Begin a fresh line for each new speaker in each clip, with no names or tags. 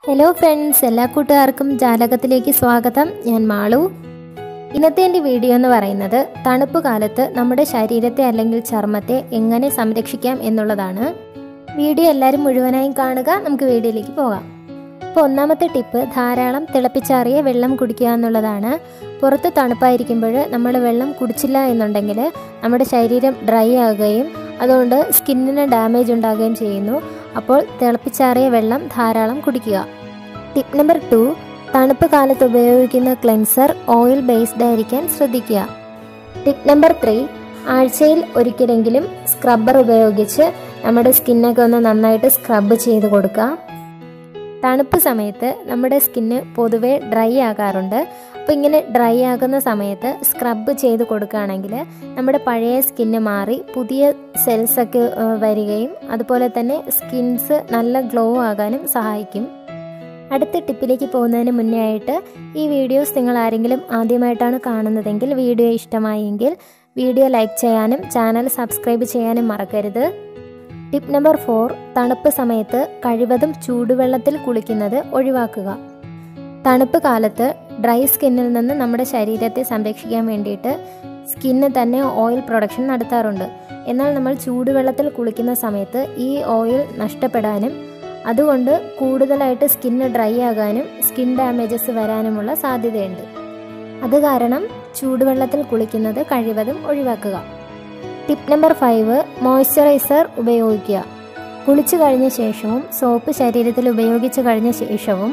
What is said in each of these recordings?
Hello friends, എല്ലാ കൂട്ടുകാർക്കും ജാലകത്തിലേക്ക് സ്വാഗതം. ഞാൻ മാളു. ഇന്നത്തെ എൻ്റെ വീഡിയോ എന്ന് പറയുന്നത് തണുപ്പ് കാലത്ത് നമ്മുടെ ശരീരത്തെ അല്ലെങ്കിൽ ചർമ്മത്തെ എങ്ങനെ സംരക്ഷിക്കാം എന്നുള്ളതാണ്. വീഡിയോ എല്ലാവരും മുഴുവനായും കാണുക. നമുക്ക് വീഡിയോയിലേക്ക് പോകാം. അപ്പോൾ ഒന്നാമത്തെ ടിപ്പ് ധാരാളം തിളപ്പിച്ചാറിയ വെള്ളം കുടിക്കുക എന്നുള്ളതാണ്. പുറത്ത് തണുപ്പായിരിക്കുമ്പോൾ നമ്മൾ വെള്ളം കുടിച്ചില്ല എന്നുണ്ടെങ്കിൽ നമ്മുടെ ശരീരം ഡ്രൈ ആകുകയും അതുകൊണ്ട് സ്കിന്നിന് ഡാമേജ് ഉണ്ടാകുകയും ചെയ്യുന്നു. അപ്പോൾ തിളപ്പിച്ചാറിയ വെള്ളം ധാരാളം കുടിക്കുക. ടിപ്പ് നമ്പർ 2, തണുപ്പ് കാലത്ത് ഉപയോഗിക്കുന്ന ക്ലെൻസർ ഓയിൽ ബേസ്ഡ് ആയിരിക്കാൻ ശ്രദ്ധിക്കുക. ടിപ്പ് നമ്പർ 3, ആഴ്ചയിൽ ഒരിക്കലെങ്കിലും സ്ക്രബ്ബർ ഉപയോഗിച്ച് നമ്മുടെ സ്കിന്നൊക്കെ ഒന്ന് നന്നായിട്ട് സ്ക്രബ് ചെയ്ത് കൊടുക്കുക. തണുപ്പ് സമയത്ത് നമ്മുടെ സ്കിന്ന് പൊതുവേ ഡ്രൈ ആകാറുണ്ട്. അപ്പോൾ ഇങ്ങനെ ഡ്രൈ ആകുന്ന സമയത്ത് സ്ക്രബ് ചെയ്ത് കൊടുക്കുകയാണെങ്കിൽ നമ്മുടെ പഴയ സ്കിന്ന് മാറി പുതിയ സെൽസൊക്കെ വരികയും അതുപോലെ തന്നെ സ്കിൻസ് നല്ല ഗ്ലോ ആകാനും സഹായിക്കും. അടുത്ത ടിപ്പിലേക്ക് പോകുന്നതിന് മുന്നേ ആയിട്ട് ഈ വീഡിയോസ് നിങ്ങൾ ആരെങ്കിലും ആദ്യമായിട്ടാണ് കാണുന്നതെങ്കിൽ വീഡിയോ ഇഷ്ടമായെങ്കിൽ വീഡിയോ ലൈക്ക് ചെയ്യാനും ചാനൽ സബ്സ്ക്രൈബ് ചെയ്യാനും മറക്കരുത്. ടിപ്പ് നമ്പർ 4, തണുപ്പ് സമയത്ത് കഴിവതും ചൂടുവെള്ളത്തിൽ കുളിക്കുന്നത് ഒഴിവാക്കുക. തണുപ്പ് കാലത്ത് ഡ്രൈ സ്കിന്നിൽ നിന്ന് നമ്മുടെ ശരീരത്തെ സംരക്ഷിക്കാൻ വേണ്ടിയിട്ട് സ്കിന്ന് തന്നെ ഓയിൽ പ്രൊഡക്ഷൻ നടത്താറുണ്ട്. എന്നാൽ നമ്മൾ ചൂടുവെള്ളത്തിൽ കുളിക്കുന്ന സമയത്ത് ഈ ഓയിൽ നഷ്ടപ്പെടാനും അതുകൊണ്ട് കൂടുതലായിട്ട് സ്കിന്ന് ഡ്രൈ ആകാനും സ്കിൻ ഡാമേജസ് വരാനുമുള്ള സാധ്യതയുണ്ട്. അത് കാരണം ചൂടുവെള്ളത്തിൽ കുളിക്കുന്നത് കഴിവതും ഒഴിവാക്കുക. ടിപ്പ് നമ്പർ 5, മോയ്സ്ചറൈസർ ഉപയോഗിക്കുക. കുളിച്ചു കഴിഞ്ഞ ശേഷവും സോപ്പ് ശരീരത്തിൽ ഉപയോഗിച്ച് കഴിഞ്ഞ ശേഷവും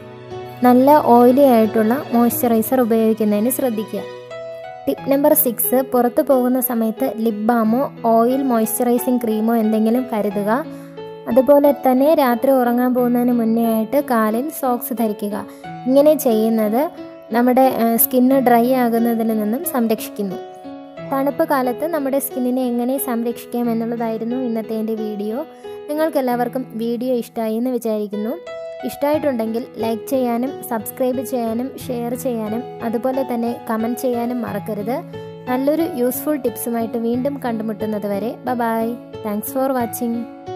നല്ല ഓയിലി ആയിട്ടുള്ള മോയ്സ്ചറൈസർ ഉപയോഗിക്കുന്നതിന് ശ്രദ്ധിക്കുക. ടിപ്പ് നമ്പർ 6, പുറത്തു പോകുന്ന സമയത്ത് ലിപ് ബാമോ ഓയിൽ മോയ്സ്ചറൈസിങ് ക്രീമോ എന്തെങ്കിലും കരുതുക. അതുപോലെ തന്നെ രാത്രി ഉറങ്ങാൻ പോകുന്നതിന് മുന്നേ ആയിട്ട് കാലിൽ സോക്സ് ധരിക്കുക. ഇങ്ങനെ ചെയ്യുന്നത് നമ്മുടെ സ്കിന്ന് ഡ്രൈ ആകുന്നതിൽ നിന്നും സംരക്ഷിക്കുന്നു. തണുപ്പ് കാലത്ത് നമ്മുടെ സ്കിന്നിനെ എങ്ങനെ സംരക്ഷിക്കാം എന്നുള്ളതായിരുന്നു ഇന്നത്തെ എൻ്റെ വീഡിയോ. നിങ്ങൾക്കെല്ലാവർക്കും വീഡിയോ ഇഷ്ടമായി എന്ന് വിചാരിക്കുന്നു. ഇഷ്ടമായിട്ടുണ്ടെങ്കിൽ ലൈക്ക് ചെയ്യാനും സബ്സ്ക്രൈബ് ചെയ്യാനും ഷെയർ ചെയ്യാനും അതുപോലെ തന്നെ കമൻറ്റ് ചെയ്യാനും മറക്കരുത്. നല്ലൊരു യൂസ്ഫുൾ ടിപ്സുമായിട്ട് വീണ്ടും കണ്ടുമുട്ടുന്നത് വരെ ബൈ. Thanks for watching.